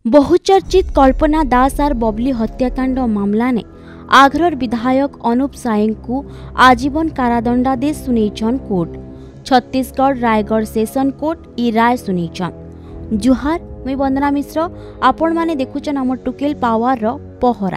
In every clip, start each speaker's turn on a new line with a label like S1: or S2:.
S1: बहुचर्चित कल्पना दास और बबली हत्याकांड मामला ने आग्रर विधायक अनूप साय को आजीवन कारादंडादेश सुनैछन court. Chhattisgarh Raigarh session court ई राय सुनैछन। जुहार, मैं वंदना मिश्र। आपण माने देखुछन हमर टुकेल पावर रो पहरा।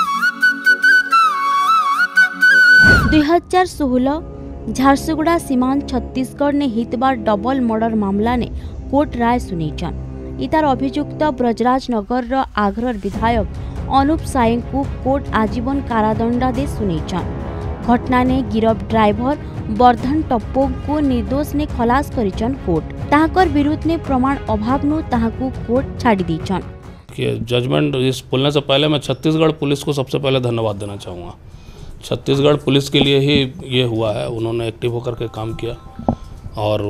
S1: 2016 झारसुगुड़ा सीमांत छत्तीसगढ़ ने हितबार डबल मर्डर मामला ने कोर्ट राय सुनैछन। इतार अभियुक्त ब्रजराज नगर रो आग्रर विधायक अनूप साय को कोर्ट आजीवन कारादंडादेश सुनैछन। घटना ने गिरफ ड्राइवर वर्धन टप्पो को निर्दोष ने खलास करिछन कोर्ट। ताहाकर विरुद्ध ने प्रमाण अभाव नु ताहाकू कोर्ट छाड़ी दीछन।
S2: जजमेंट इस बोलने से पहले मैं छत्तीसगढ़ पुलिस को सबसे पहले धन्यवाद देना चाहूँगा। छत्तीसगढ़ पुलिस के लिए ही ये हुआ है, उन्होंने एक्टिव होकर के काम किया और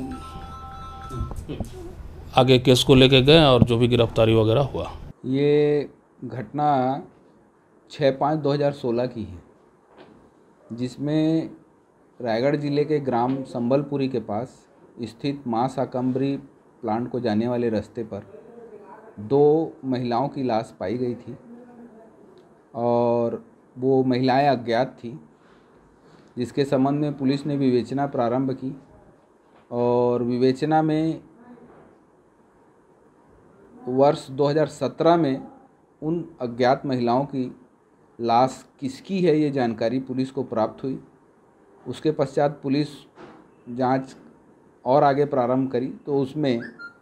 S2: आगे केस को लेके गए और जो भी गिरफ्तारी वगैरह हुआ।
S3: ये घटना 6/5/2016 की है, जिसमें रायगढ़ जिले के ग्राम संबलपुरी के पास स्थित मां शाकंभरी प्लांट को जाने वाले रास्ते पर 2 महिलाओं की लाश पाई गई थी और वो महिलाएं अज्ञात थी, जिसके संबंध में पुलिस ने विवेचना प्रारंभ की और विवेचना में वर्ष 2017 में उन अज्ञात महिलाओं की लाश किसकी है ये जानकारी पुलिस को प्राप्त हुई। उसके पश्चात पुलिस जांच और आगे प्रारंभ करी तो उसमें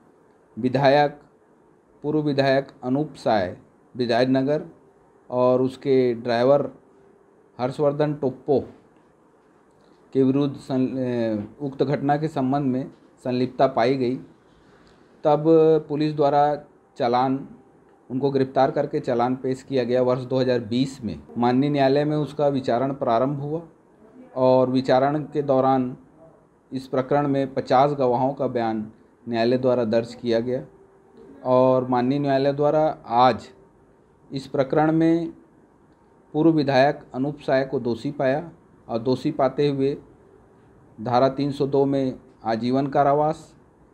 S3: पूर्व विधायक अनूप साय विधायकनगर और उसके ड्राइवर हर्षवर्धन टोप्पो के विरुद्ध उक्त घटना के संबंध में संलिप्तता पाई गई। तब पुलिस द्वारा उनको गिरफ्तार करके चालान पेश किया गया वर्ष 2020 में। माननीय न्यायालय में उसका विचारण प्रारंभ हुआ और विचारण के दौरान इस प्रकरण में 50 गवाहों का बयान न्यायालय द्वारा दर्ज किया गया और माननीय न्यायालय द्वारा आज इस प्रकरण में पूर्व विधायक अनूप साय को दोषी पाया और दोषी पाते हुए धारा 302 में आजीवन कारावास,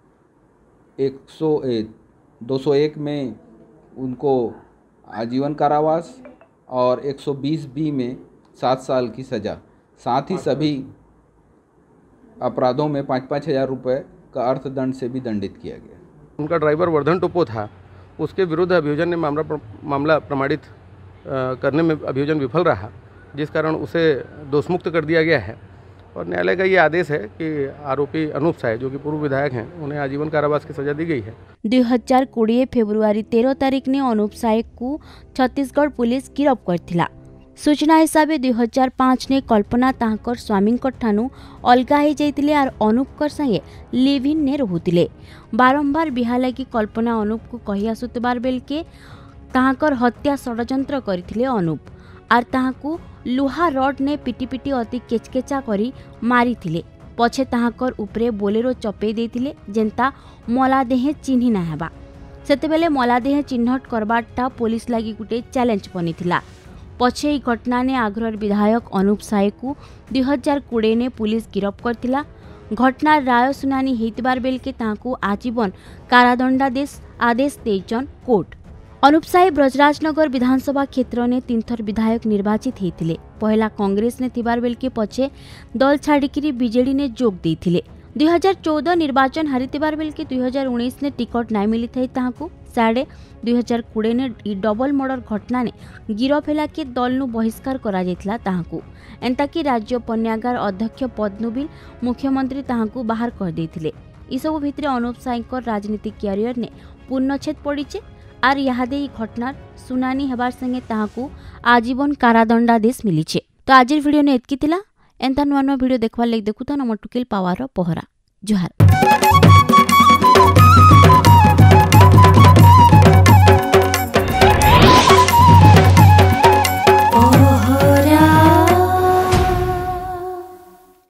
S3: 201 में उनको आजीवन कारावास और 120B में 7 साल की सज़ा, साथ ही सभी अपराधों में 5-5 हज़ार रुपये का अर्थदंड से भी दंडित किया गया।
S4: उनका ड्राइवर वर्धन टोप्पो था, उसके विरुद्ध अभियोजन ने मामला प्रमाणित करने में अभियोजन विफल रहा, जिस कारण उसे दोषमुक्त कर दिया गया है और न्यायालय का ये आदेश है कि आरोपी अनूप साय जो कि पूर्व विधायक हैं उन्हें आजीवन कारावास की सजा दी गई है।
S1: 2020 फेब्रुआरी 13 तारीख ने अनूप साय को छत्तीसगढ़ पुलिस गिरफ करथिला। सूचना हिसाब से 2005 ने कल्पना ताहाकर स्वामी ठानु अलगा हो जाइतिले और अनूप संगे लिव इन ने रहुतिले। बारंबार बिहा लगी कल्पना अनूप को कही आसुतबार बेल के ताहाकर हत्या षड्यंत्र करथिले अनूप और ताहाकू लुहा रड ने पिटी पिटी अति केचकेचा करी मारी थिले। पछे ताहाकर उपरे बोलेरो चपे देथिले जेंता मलादेह चिन्ही ना हेबा। सेतेबेले मलादेह चिन्हट करबाटा पुलिस लागी गुटे चैलेंज बनिथिला। पछे ई घटना ने आग्रर विधायक अनूप साय को 2020 ने पुलिस गिरफ करथिला। घटना राय सुनानी हेतिबार बेल के ताहाकू आजीवन कारादंडादेश आदेश देइछन कोर्ट। अनूप साय ब्रजराजनगर विधानसभा क्षेत्र ने 3 थर विधायक निर्वाचित होते। पहला कांग्रेस ने थिबार बेल के पछे दल छाड़िकी बीजेडी ने जोग देथिले। 2014 निर्वाचन हारितिबार बेल के 2019 ने टिकट नाई मिली थई ताहाकू। साडे 2020 ने डबल मर्डर घटना ने गिरफ हेला के दल नु बहिष्कार करा जायतिला ताहाकू। एंता कि राज्य पन्यागार अध्यक्ष पद नु बिल मुख्यमंत्री ताहाकू बाहर कर देथिले। ई सब भितरे अनूप साय राजनीतिक कैरियर ने पूर्णछेद पड़ीचे आर यादे ई घटनार सुनानी हेबार संगे ताहाकू आजीवन कारादंडादेश मिलीचे। तो आज वीडियो ने एतकी थिला। एंता नुआ नुआ वीडियो देखवार लागी देखुथन हमर टुकेल पावर पहरा। जुहार।